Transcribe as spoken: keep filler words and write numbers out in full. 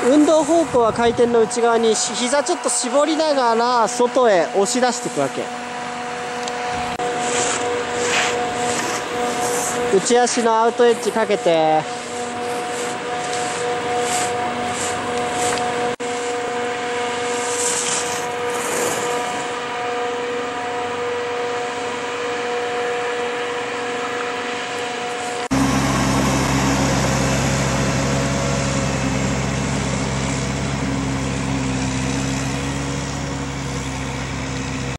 運動方向は回転の内側に膝ちょっと絞りながら外へ押し出していくわけ。内足のアウトエッジかけて。